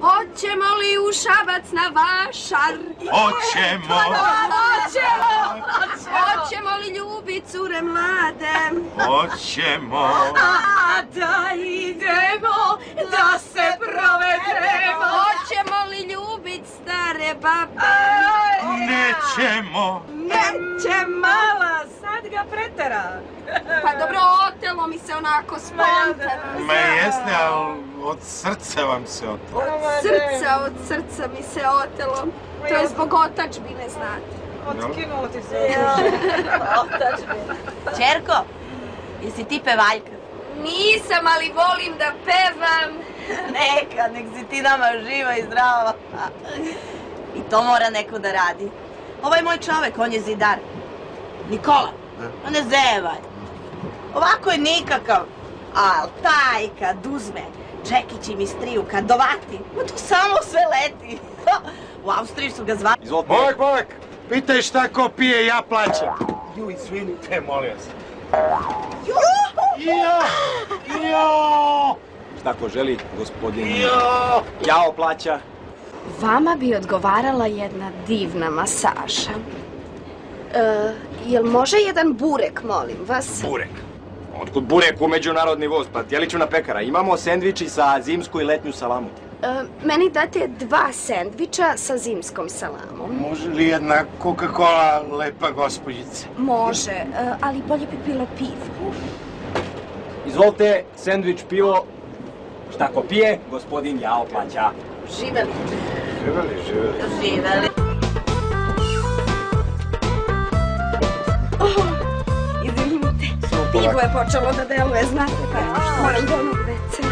Hoćemo li u Šabac na vašar? Hoćemo! Hoćemo li ljubit cure mlade? Hoćemo! A da idemo, da se provedemo. Hoćemo li ljubit stare babe? Nećemo! Neće mala, sad ga pretera. Pa dobro, otelo mi se onako spontano. Ma jeste, ali od srca vam se otelo. Od srca mi se otelo. To je zbog otačbine, znate. Otkinulo ti se. Otačbine. Čerko, jesi ti pevaljka? Nisam, ali volim da pevam. Neka, nek si ti nama živa i zdrava. I to mora neko da radi. Ovaj moj čovek, on je zidar. Nikola, ne zevaj. Ovako je nikakav. Al taj kad uzme Čekić i Mistriju, kad dovati, tu samo sve leti. U Austriji su ga zvali. Bojak, pitaj šta ko pije, ja plaćam. Ju, izvinite, molim vas. Šta ko želi, gospodin? Jao plaća. Vama bi odgovarala jedna divna masaža. Jel može jedan burek, molim vas? Burek. Otkud burek u međunarodni voz? Pa tjelićuna pekara. Imamo sendviči sa zimsku i letnju salamu. Meni date 2 sendviča sa zimskom salamom. Može li jedna Coca-Cola, lepa gospođice? Može, ali bolje bi bilo pivo. Izvolite, sendvič, pivo. Šta ko pije, gospodin jao plaća. Živeli. Živeli. Izvinite, pivo je počelo da deluje, znate, pa moram do onog veca.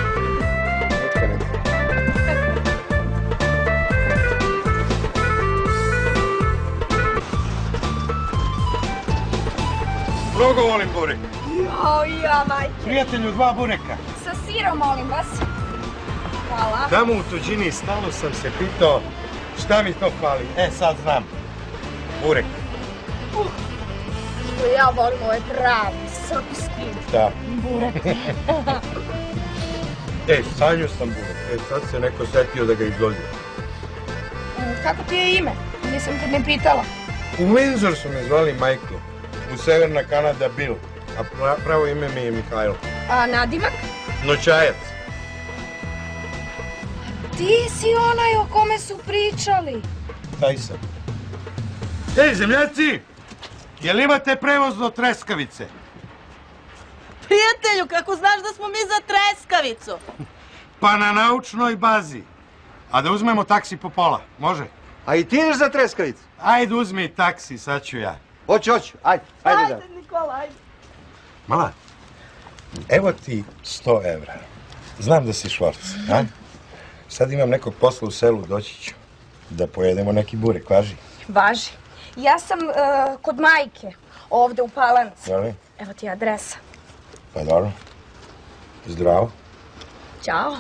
Mnogo volim burek. Ja, majke. Prijatelju, 2 bureka. Sa sirom, molim vas. Hvala. Tamo u tuđini stalno sam se pitao šta mi to fali. Sad znam. Burek. Što ja volim ovaj pravi, srpski burek. Sanju sam burek. Sad se neko setio da ga izložio. Kako ti je ime? Nisam te ne pitala. U Windsor su me zvali Michael. U Severna Kanada Bill. A pravo ime mi je Mihajlo. A nadimak? Noćajac. Ti si onaj o kome su pričali. Taj sam. Zemljaci! Jel imate prevoz do Treskavice? Prijatelju, kako znaš da smo mi za Treskavicu? Pa na naučnoj bazi. A da uzmemo taksi po pola, može? A i ti ideš za Treskavicu? Ajde uzmi taksi, sad ću ja. Hoću, ajde da. Ajde, Nikola, ajde. Mala, evo ti 100 evra. Znam da si švorc, a? Sad imam nekog posla u selu, doći ću. Da pojedemo neki burek, važi? Važi. Ja sam kod majke, ovde u Palanci. Jeli? Evo ti adresa. Pa dobro. Zdravo. Ćao.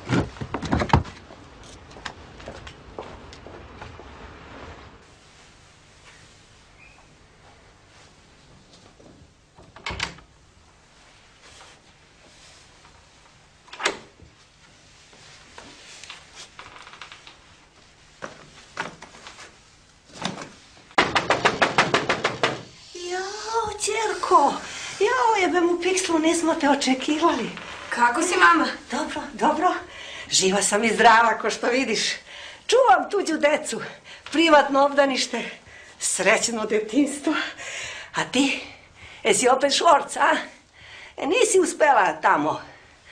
Čerko, jao jebem u pikslu, nismo te očekivali. Kako si, mama? Dobro. Živa sam i zdrava, ko što vidiš. Čuvam tuđu decu, privatno obdanište, srećno detinjstvo. A ti, jesi opet švorc, a? Nisi uspela tamo.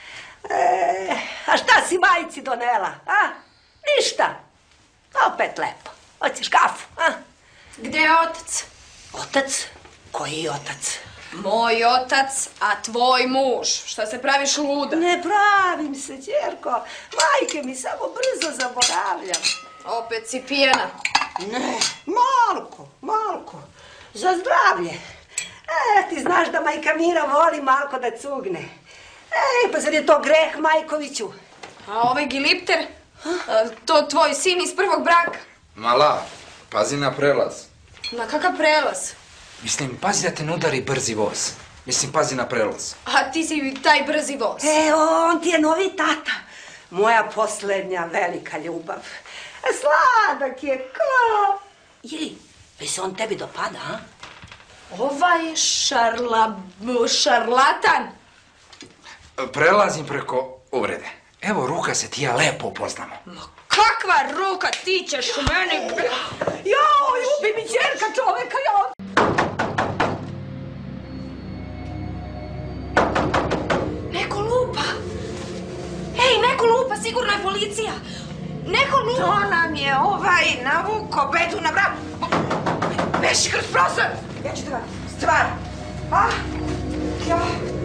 A šta si majici donela, a? Ništa. Opet lepo. Hoćeš kafu, a? Gde je otac? Otac? Koji otac? Moj otac, a tvoj muž. Šta se praviš luda? Ne pravim se, ćerko. Majke mi, samo brzo zaboravljam. Opet si pijena. Ne, malko. Za zdravlje. Ti znaš da majka Mira voli malko da cugne. Pa zar je to greh, Majkoviću? A ovaj Gilipter? To tvoj sin iz prvog braka? Mala, pazi na prelaz. Na kakav prelaz? Mislim, pazi da te ne udari brzi voz. Mislim, pazi na prelaz. A ti si taj brzi voz. On ti je novi tata. moja poslednja velika ljubav. Sladak je ko... Ili, već se on tebi dopada, a? Ovaj šarlatan. Prelazim preko uvrede. Evo, ruka se ti ja lepo upoznamo. Ma kakva ruka, ti ćeš meni... Jao, ljubi mi ćerka čoveka, jao! Neko lupa. Ej, neko lupa, sigurno je policija. Neko lupa. To nam je ovaj navuko bedu na vrat. Beši kroz prozor. Ja ću te vam stvar. A? Ja.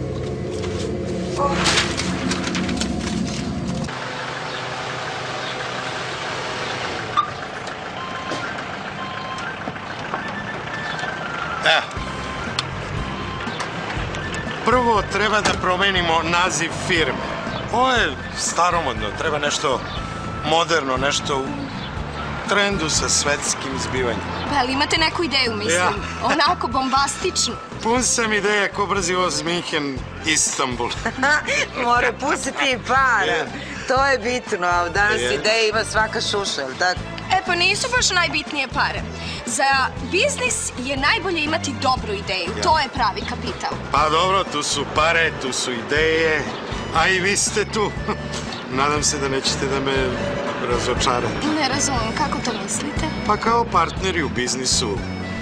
Prvo treba da promenimo naziv firme. Ovo je staromodno, treba nešto moderno, nešto u trendu sa svetskim zbivanjem. Pa ali imate neku ideju, mislim? Ja. Onako bombastičnu. Pun sam ideja ko brzi voz Minhen, Istanbul. More pustiti i para. To je bitno, a danas ideja ima svaka šuša, jel tako? E pa nisu baš najbitnije pare. Za biznis je najbolje imati dobru ideju. To je pravi kapital. Pa dobro, tu su pare, tu su ideje, a i vi ste tu. Nadam se da nećete da me razočarate. Ne razumem, kako to mislite? Pa kao partneri u biznisu,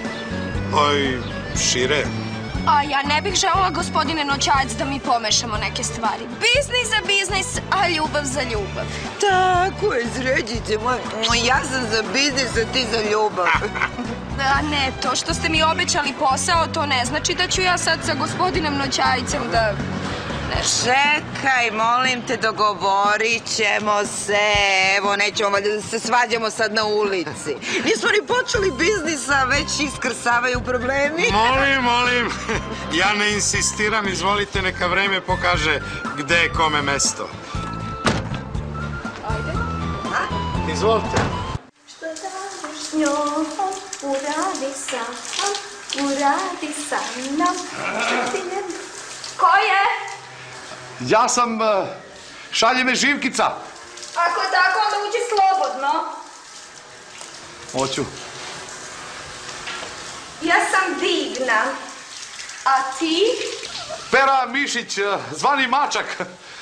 šire. A ja ne bih želela, gospodine Noćajac, da mi pomešamo neke stvari. Biznis za biznis, a ljubav za ljubav. Tako je, sređice moje. Ja sam za biznis, a ti za ljubav. A ne, to što ste mi obećali posao, to ne znači da ću ja sad sa gospodinem Noćajicem da... Čekaj, molim te, dogovorit ćemo se. Evo, nećemo valjda da se svađamo sad na ulici. Nismo ni počeli biznisa, već iskrsavaju problemi. Molim. Ja ne insistiram, izvolite, neka vreme pokaže gde je kome mesto. Ajde. Izvolite. Što daš s njom, uradi sa mnom. Ko je? Ja sam... šalje me Živkica. Ako tako, onda uđi slobodno. Hoću. Ja sam Divna. A ti? Pera Mišić, zvani Mačak.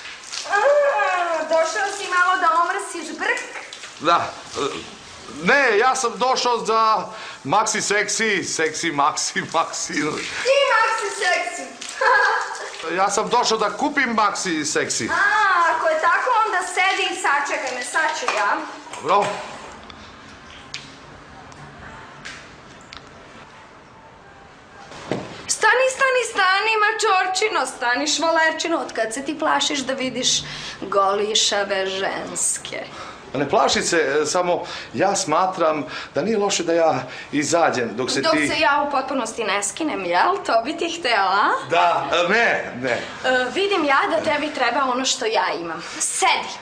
Došao si malo da omrsiš brk? Da. Ne, ja sam došao za Maxi Seksi, Maxi. Ti Maxi Seksi. Ja sam došao da kupim Maxi Seksi. Ako je tako, onda sedi i sačekaj me, sad ću ja. Dobro. Stani, mačorčino, stani švalerčino, otkad se ti plašiš da vidiš golišave ženske? Ne plaši se, samo ja smatram da nije loše da ja izađem dok se ti... Dok se ja u potpunosti ne skinem, jel? To bi ti htjela? Da, ne. Vidim ja da tebi treba ono što ja imam. Sedi.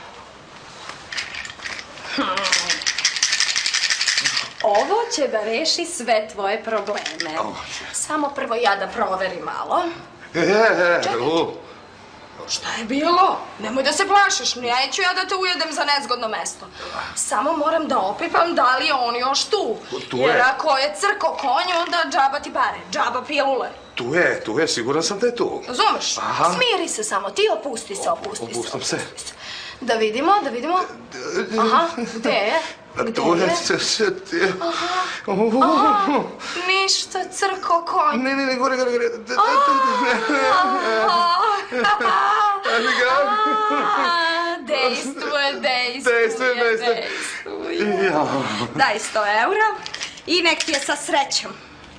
Ovo će da reši sve tvoje probleme. Samo prvo ja da proverim malo. Šta je bilo? Nemoj da se plašiš, neću ja da te ujedem za nezgodno mesto. Samo moram da opipam da li je on još tu. Jer ako je crko konj, onda džaba ti pare, džaba pilule. Tu je, siguran sam da je tu. Razumeš? Smiri se samo, ti opusti se. Opustam se. Da vidimo. Aha, gde je? Aha, ništa, crko konj. Ne, gore. Dejstvuje. Daj 100 eura i nek ti je sa srećom.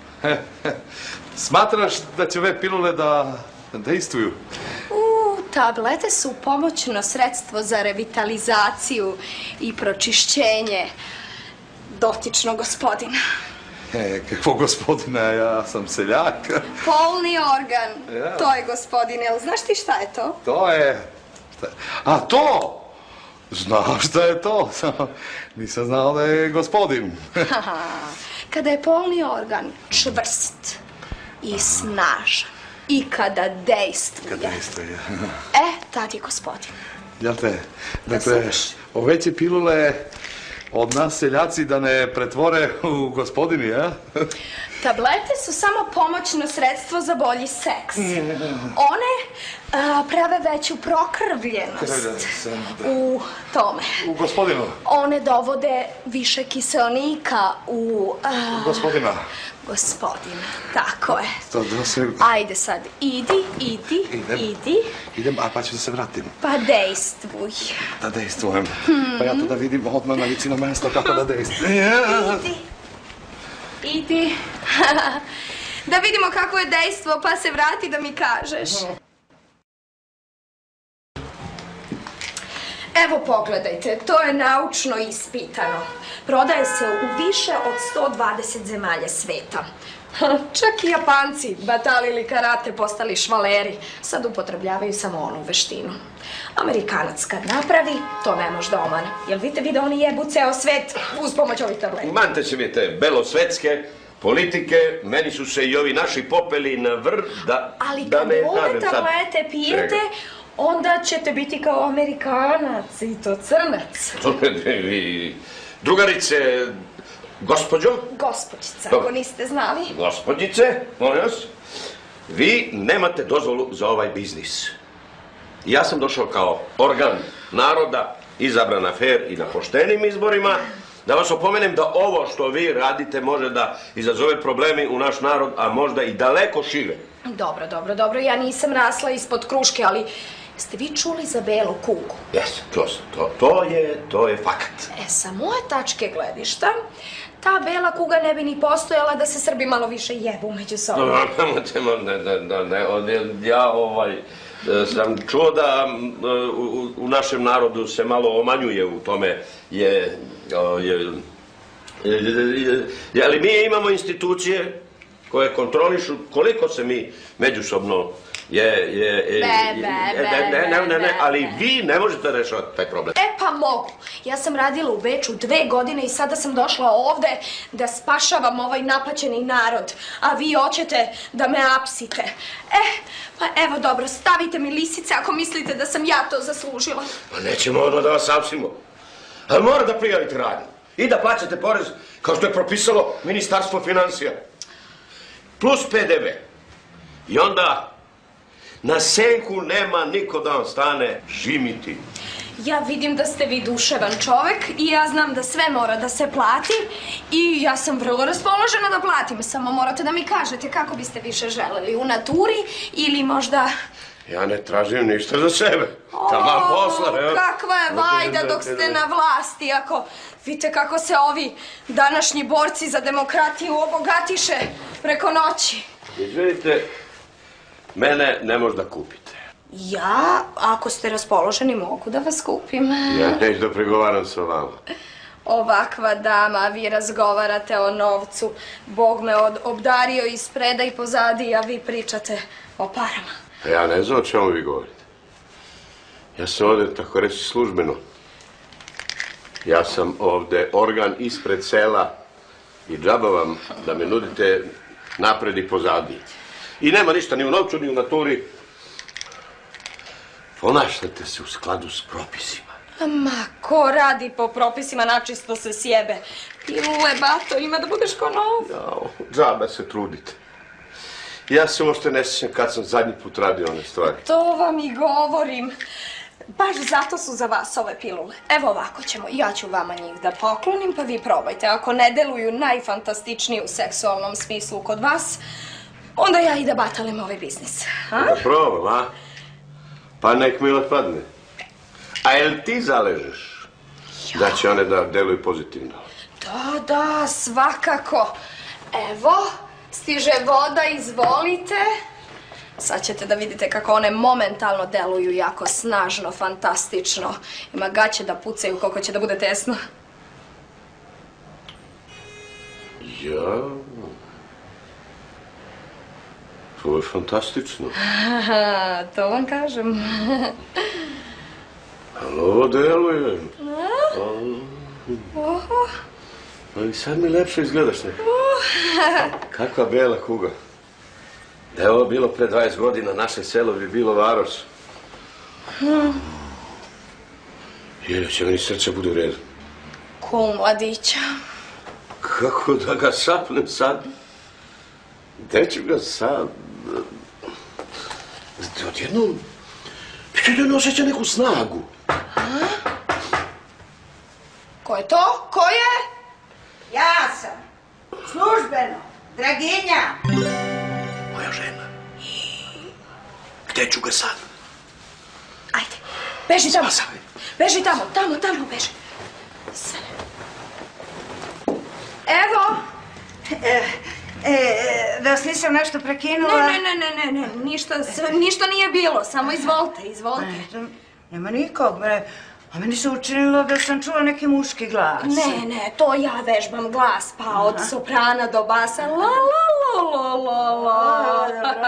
Smatraš da će ove pilule da dejstvuju? Tablete su pomoćno sredstvo za revitalizaciju i pročišćenje dotičnog gospodina. Kakvog gospodina, ja sam seljak. Polni organ, to je gospodin, jel znaš ti šta je to? To je... A to! Znam šta je to, nisam znao da je gospodin. Kada je polni organ čvrst i snažan i kada dejstvuje. Kad dejstvuje. Tad je gospodin. Jel te? Dakle, oveće pilule od nas seljaci da ne pretvore u gospodini, a? Tablete su samo pomoćno sredstvo za bolji seks. One prave veću prokrvljenost u tome. U gospodinu? One dovode više kiselnika u... Gospodina? Gospodina, tako je. Da se... Ajde sad, idi. Idem, a pa ću da se vratim. Pa dejstvuj. Da dejstvujem. Pa ja to da vidim odmah na lici na mesto kako da dejstvujem. Idi. Da vidimo kako je dejstvo, pa se vrati da mi kažeš. Evo pogledajte, to je naučno ispitano. Prodaje se u više od 120 zemalja sveta. Čak i Japanci, batalili karate, postali švaleri, sad upotrebljavaju samo onu veštinu. Amerikanac kad napravi, to ne može da omane. Jel vidite da oni jebu ceo svet uz pomoć ovih tableta? Mante se mi te belosvetske politike, meni su se i ovi naši popeli na vrh da... Ali kad ove tablete pijete, onda ćete biti kao Amerikanac i to crnac. Drugarice, gospođo? Gospođica, ako niste znali. Gospođice, molim vas, vi nemate dozvolu za ovaj biznis. Ja sam došao kao organ naroda, izabran na fer i na poštenim izborima, da vas opomenem da ovo što vi radite može da izazove problemi u naš narod, a možda i daleko šire. Dobro, ja nisam rasla ispod kruške, ali ste vi čuli za belu kugu? Jesam, čuo sam, to je fakat. Sa moje tačke gledišta, ta bela kuga ne bi ni postojala da se Srbi malo više jebu među sobom. Ja sam čuo da u našem narodu se malo omanjuje u tome, ali mi imamo institucije koje kontrolišu koliko se mi međusobno ali vi ne možete rešavati taj problem. Pa mogu. Ja sam radila u Beču 2 godine i sada sam došla ovde da spašavam ovaj napaćeni narod, a vi hoćete da me apsite. Pa evo dobro, stavite mi lisice ako mislite da sam ja to zaslužila. Pa nećemo odmah da vas apsimo, ali mora da prijavite radnju i da plaćate porez kao što je propisalo Ministarstvo financija. Plus PDV. I onda na senku nema niko da vam stane žimiti. Ja vidim da ste vi duševan čovek i ja znam da sve mora da se plati i ja sam vrlo raspoložena da platim. Samo morate da mi kažete kako biste više želeli, u naturi ili možda... Ja ne tražim ništa za sebe. Taman posla. Kakva je vajda dok ste na vlasti, ako vidite kako se ovi današnji borci za demokratiju obogatiše preko noći. Izvedite, mene ne možda kupite. Ja, ako ste raspoloženi, mogu da vas kupim. Ja neću da pregovaram sa vama. Ovakva dama, vi razgovarate o novcu. Bog me obdario ispreda i pozadi, a vi pričate o parama. Ja ne znam o čemu vi govorite. Ja sam ovde, tako reći, službeno. Ja sam ovde organ ispred sela i džaba vam da me nudite napred i pozadi. I nema ništa ni u novcu, ni u naturi. Ponašajte se u skladu s propisima. Ma, ko radi po propisima, načisto se sjebe. Pilule, bato, ima da budeš ko nov. Jao, džaba se trudite. Ja se uopšte ne sjećam kad sam zadnji put radio one stvari. To vam i govorim. Baš zato su za vas ove pilule. Evo ovako ćemo, ja ću vama njih da poklonim, pa vi probajte. Ako ne deluju najfantastičnije u seksualnom smislu kod vas, onda ja i da batalim ovaj biznis. Da probam, a? Pa nek mi otpadne. A jel ti zaležeš da će one da deluju pozitivno? Da, svakako. Evo, stiže voda, izvolite. Sad ćete da vidite kako one momentalno deluju jako snažno, fantastično. Ima gaće da pucaju koliko će da bude tesno. Ja... To je fantastično. To vam kažem. Ali ovo deluje. Ali sad mi lepše izgledaš nekako. Kakva bela kuga. Da je ovo bilo pre 20 godina, naše selo bi bilo varoš. Jelja, će meni srce bude u redu. Ko u mladića. Kako da ga sapnem sad? Gde ću ga sad? Odjednom osjeća neku snagu. Ko je to? Ko je? Ja sam. Službeno. Draginja. Moja žena. Gde ću ga sad? Ajde, beži tamo. Beži tamo, tamo beži. Evo. Da vas nisam nešto prekinula? Ne, ništa nije bilo, samo izvolite. Nema nikog, a meni se učinilo da sam čula neki muški glas. Ne, to ja vežbam glas, pa od soprana do basa, la la la la la.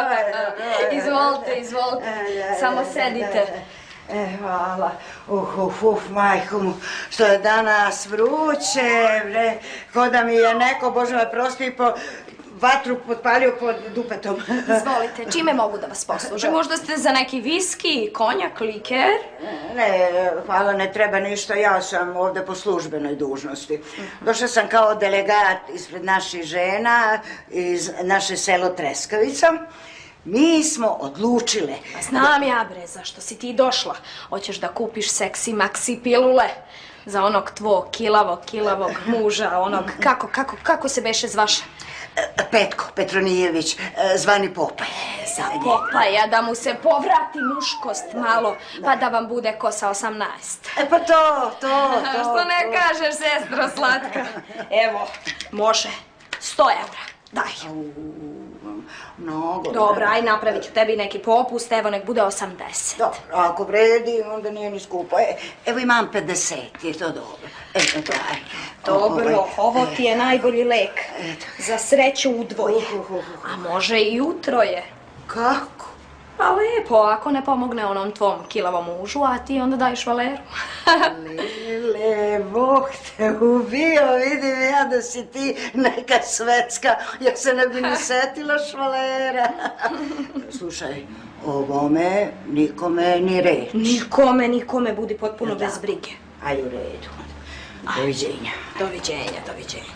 Izvolite, samo sedite. Hvala. Majko mu, što je danas vruće, bre. Ko da mi je neko, Bože me prosti, vatru potpalio pod dupetom. Izvolite, čime mogu da vas poslužim? Možda ste za neki viski, konjak, liker? Ne, hvala, ne treba ništa, ja sam ovde po službenoj dužnosti. Došla sam kao delegat ispred naših žena iz naše selo Treskavica. Mi smo odlučile... Znam ja, bre, zašto si ti došla? Hoćeš da kupiš seksi maksi pilule za onog tvog kilavog muža, onog, kako se beše zvaša? Petko Petronijević, zvani Popaj. Za Popaja, da mu se povrati muškost malo, pa da vam bude ko sa 18. Pa to. Što ne kažeš, sestro slatka? Evo, može, 100 evra, daj. Mnogo. Dobro, aj napravit ću tebi neki popust, evo nek bude 80. Dobro, ako vredi, onda nije ni skupo. Evo imam 50, je to dobro. Evo, daj. Dobro, ovo ti je najbolji lek. Za sreću u dvoje. A može i u troje. Kako? Pa lepo, ako ne pomogne onom tvom kilavom mužu, a ti onda daješ Valeru. Lile, Bog te ubio, vidim ja da si ti neka svetska, ja se ne bi ni setila švalera. Slušaj, ovome nikome ni reč. Nikome, budi potpuno bez brige. Aj u redu. Doviđenja. Doviđenja.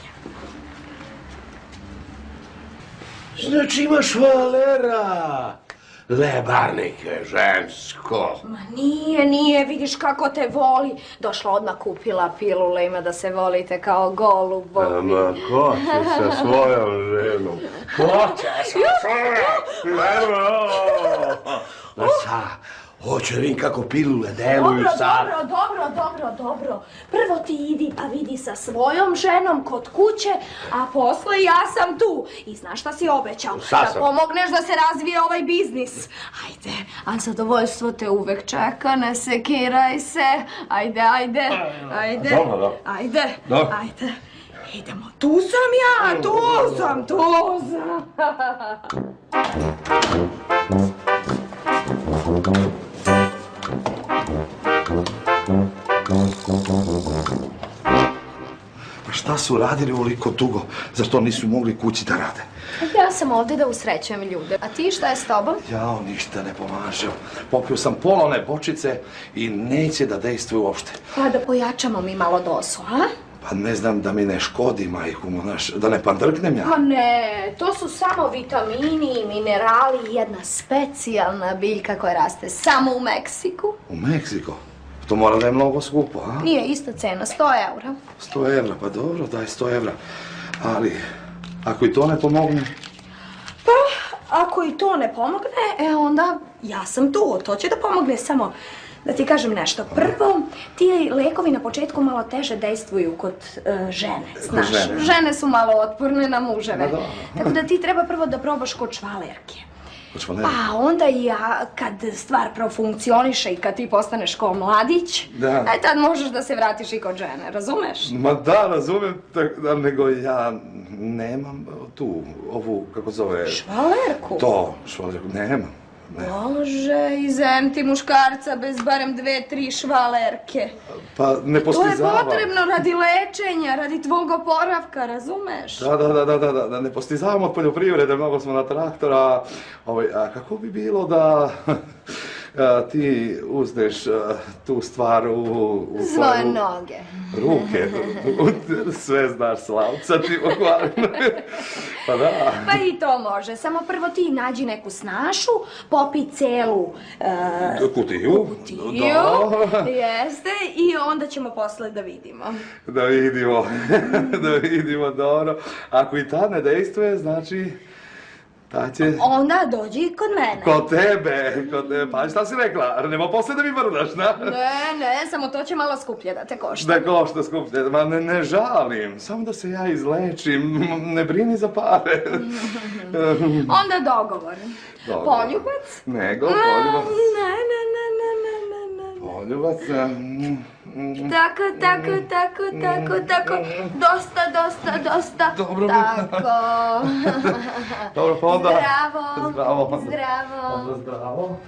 Znači imaš švalera. Lebarnike, žensko. Ma nije, vidiš kako te voli. Došla odmah kupila pilule, ima da se volite kao golubovi. Ma ko će sa svojom ženom? Ko će sa svojom ženom? Hoće vidim kako pilule deluju sad. Dobro. Prvo ti idi pa vidi sa svojom ženom kod kuće, a posle ja sam tu. I znaš šta si obećao? Da pomogneš da se razvije ovaj biznis. Ajde, a zadovoljstvo te uvek čeka, ne sekiraj se. Ajde. Dobro. Ajde. Idemo, tu sam ja, tu sam. Pa šta su radili ovoliko dugo? Zar to nisu mogli kući da rade? Ja sam ovdje da usrećujem ljude. A ti šta je s tobom? Jao, ništa ne pomaže. Popio sam pola one bočice i neće da dejstvuje uopšte. Pa da pojačamo mi malo dosu, a? Pa ne znam da mi ne škodi, majku mu, da ne pandrknem ja. Pa ne, to su samo vitamini i minerali i jedna specijalna biljka koja raste samo u Meksiku. U Meksiko? To mora da je mnogo skupo, a? Nije ista cena, 100 eura. 100 evra, pa dobro, daj 100 evra. Ali, ako i to ne pomogne? Pa, ako i to ne pomogne, onda ja sam tu. To će da pomogne, samo da ti kažem nešto. Prvo, ti lekovi na početku malo teže dejstvuju kod žene, znaš. Žene su malo otporne na muževe. Tako da ti treba prvo da probaš kod švalerke. Pa onda kad stvar profunkcioniše i kad ti postaneš kao mladić, tad možeš da se vratiš i kod žene, razumeš? Ma da, razumem, nego ja nemam ovu, kako zove... Švalerku? To, švalerku, nemam. Bože, izem ti muškarca bez barem 2-3 švalerke. Pa ne postizavam. To je potrebno radi lečenja, radi tvog oporavka, razumeš? Da, ne postizavam od poljoprivrede, mnogo smo na traktora. A kako bi bilo da ti uzneš tu stvar u svoje noge. Ruke. Sve znaš, Slavca, ti pokvarno. Pa da. Pa i to može. Samo prvo ti nađi neku snašu, popij celu... Kutiju. Jeste, i onda ćemo posle da vidimo. Da vidimo, dobro. Ako i ta ne dejstvuje, znači... Onda dođi kod mene. Kod tebe. Pa šta si rekla? Nemo posle da mi vrdaš, da? Ne, samo to će malo skuplje da te košta. Da košta skuplje, ma ne žalim. Samo da se ja izlečim. Ne brini za pare. Onda dogovor. Poljubac? Nego, poljubac. Ne. Poljubac, Tako. Dosta. Dobro. Tako. Dobro, pa onda... Zdravo. Onda zdravo.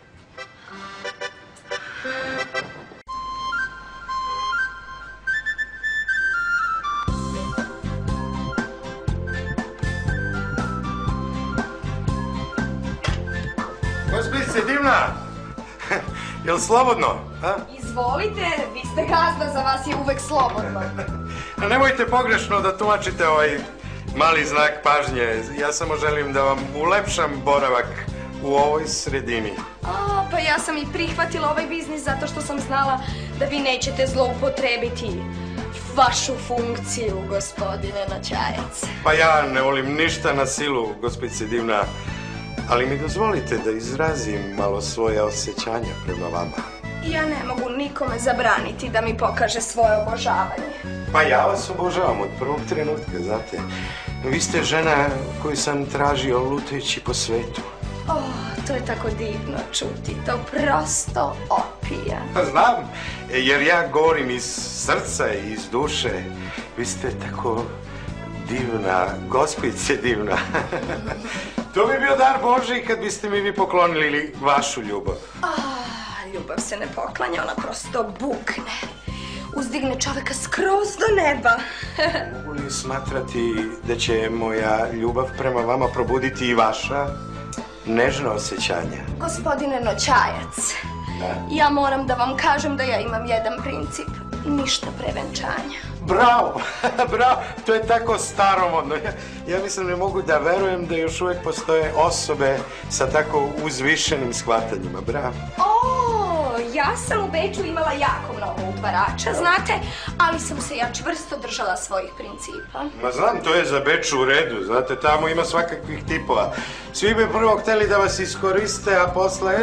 Gospođice Divna, jel slobodno? Izvolite, vi ste gazda, za vas je uvek slobodno. Nemojte pogrešno da tumačite ovaj mali znak pažnje. Ja samo želim da vam ulepšam boravak u ovoj sredini. Pa ja sam i prihvatila ovaj biznis zato što sam znala da vi nećete zloupotrebiti vašu funkciju, gospodine Noćajac. Pa ja ne volim ništa na silu, gospođice Divna, ali mi dozvolite da izrazim malo svoje osjećanja prema vama. Ja ne mogu nikome zabraniti da mi pokaže svoje obožavanje. Pa ja vas obožavam od prvog trenutka, znate. Vi ste žena koju sam tražio lutajući po svetu. To je tako divno čuti, to prosto opija. Znam, jer ja govorim iz srca i iz duše. Vi ste tako divna, gospođice Divna. To bi bio dar Božji kad biste mi vi poklonili vašu ljubav. Ljubav se ne poklanja, ona prosto bukne. Uzdigne čoveka skroz do neba. Mogu li smatrati da će moja ljubav prema vama probuditi i vaša nežna osjećanja? Gospodine Noćajac, ja moram da vam kažem da ja imam jedan princip. Ništa pre venčanja. Bravo, to je tako staromodno. Ja mislim ne mogu da verujem da još uvek postoje osobe sa tako uzvišenim shvatanjima. Bravo. Ja sam u Beču imala jako mnogo utvarača, znate, ali sam se ja čvrsto držala svojih principa. Ma znam, to je za Beču u redu, znate, tamo ima svakakvih tipova. Svi bi prvo hteli da vas iskoriste, a posle...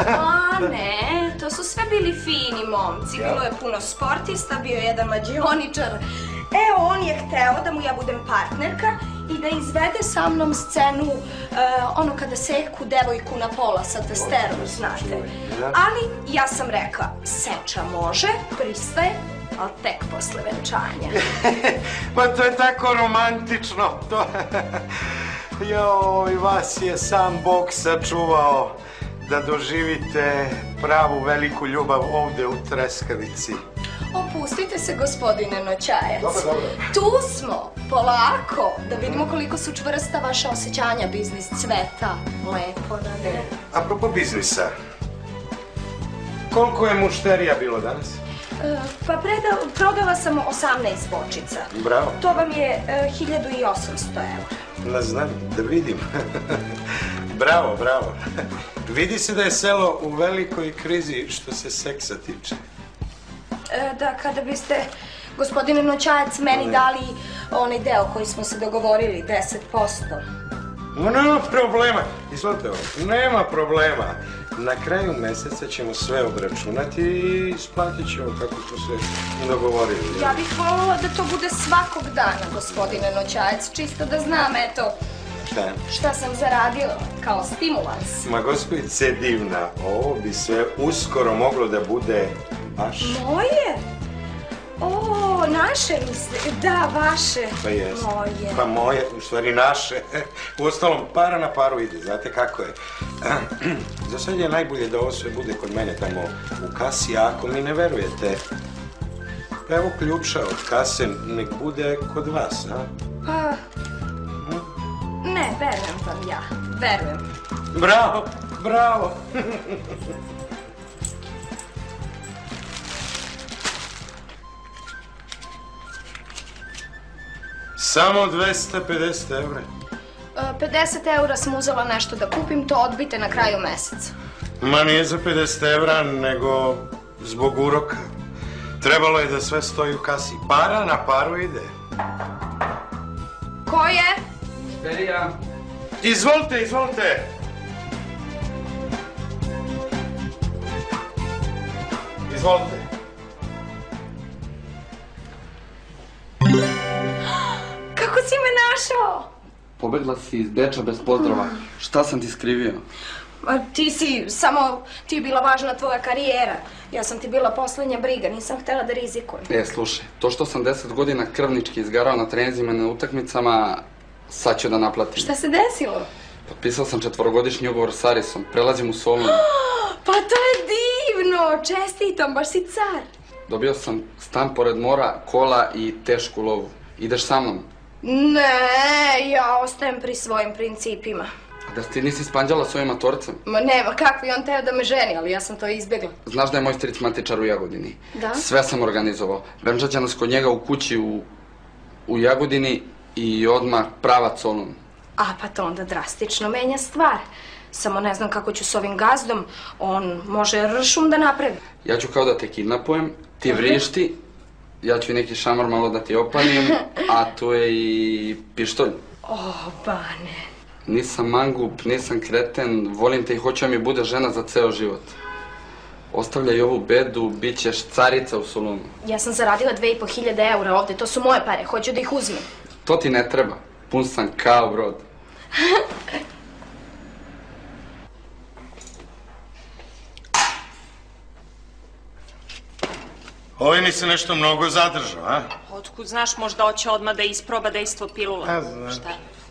Ne, to su sve bili fini momci, bilo je puno sportista, bio je jedan mađioničar. On je hteo da mu ja budem partnerka i da izvede sa mnom scenu ono kada seku devojku na pola sa testerom, znate. Ali ja sam rekla, seča može, pristaje, ali tek posle venčanja. Pa to je tako romantično. Joj, vas je sam Bog sačuvao da doživite pravu veliku ljubav ovde u Treskavici. Opustite se, gospodine Noćajac. Dobro. Tu smo, polako, da vidimo koliko su čvrsta vaša osjećanja, biznis cveta. Lepo, da ne? Apropo biznisa, koliko je mušterija bilo danas? Pa prodala sam 18 bočica. Bravo. To vam je 1800 €. Znam, da vidim. Bravo. Vidi se da je selo u velikoj krizi što se seksa tiče. Da, kada biste, gospodine Noćajac, meni dali onaj deo koji smo se dogovorili, 10%. Nema problema. Izvolite ovo, nema problema. Na kraju meseca ćemo sve obračunati i isplatit ćemo kako smo se dogovorili. Ja bih voljela da to bude svakog dana, gospodine Noćajac, čisto da znam, eto, šta sam zaradila kao stimulans. Ma gospođice Divna, ovo bi sve uskoro moglo da bude vaše. Moje? Naše misle, da, vaše. Pa jes. Moje. Pa moje, u stvari naše. Uostalom, para na paru ide, znate kako je. Za sad je najbolje da ovo sve bude kod mene tamo u kasi, a ako mi ne verujete, pa evo ključa od kase, nek bude kod vas, a? Pa, ne, verujem vam ja, verujem. Bravo! Samo 250 evra. 50 eura sam uzela nešto da kupim, to odbite na kraju meseca. Ma nije za 50 evra, nego zbog uroka. Trebalo je da sve stoji u kasi. Para na paru ide. Ko je? Šterija. Izvolite, izvolite. Izvolite. Kako si me našao? Pobegla si iz Beča bez pozdrava. Šta sam ti skrivio? Ti je bila važna tvoja karijera. Ja sam ti bila poslednja briga, nisam htela da rizikujem. Slušaj, to što sam 10 godina krvnički izgarao na treninzima i na utakmicama, sad ću da naplatim. Šta se desilo? Potpisao sam 4-godišnji ugovor s Arisom, prelazim u Solun. Pa to je divno, čestitam, baš si car. Dobio sam stan pored mora, kola i tešku lovu. Ideš sa mnom? Ne, ja ostajem pri svojim principima. A da ti nisi spanđala s ovim matorcem? Ma nema, kakvi, on teo da me ženi, ali ja sam to izbjegla. Znaš da je moj stric matičar u Jagodini? Da? Sve sam organizovao. Venčat će nas kod njega u kući u Jagodini i odmah pravac Solun. A, pa to onda drastično menja stvar. Samo ne znam kako ću s ovim gazdom, on može ršum da napravi. Ja ću kao da te kidnapujem, ti vrišti, ja ću i neki šamar malo da ti opalim, a tu je i pištolj. O, Bane. Nisam mangup, nisam kreten, volim te i hoću da mi bude žena za ceo život. Ostavljaj ovu bedu, bit ćeš carica u Solunu. Ja sam zaradila 2500 eura ovde, to su moje pare, hoću da ih uzmem. To ti ne treba, pun sam kao brod. Ovaj mi se nešto mnogo zadržao, a? Otkud znaš, možda hoće odmah da isproba dejstvo pilula. A, znam. Šta je?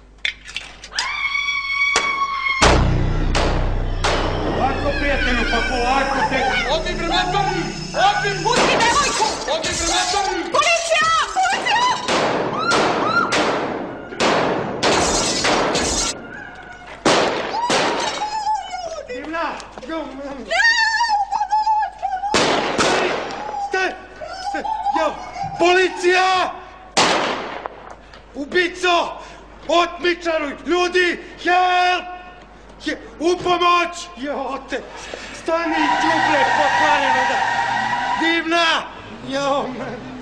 Polako, prijatelju, pa polako te... Odi prema tomu! Odi! Pusti devojku! Odi prema tomu! Policija! Policija! Divna! Staj! Jo! Policija! Ubico! Otmičaruj! Ljudi! Help! U pomoć! Jo te! Stani, đubre, pokvareno da... Divna! Jo, man!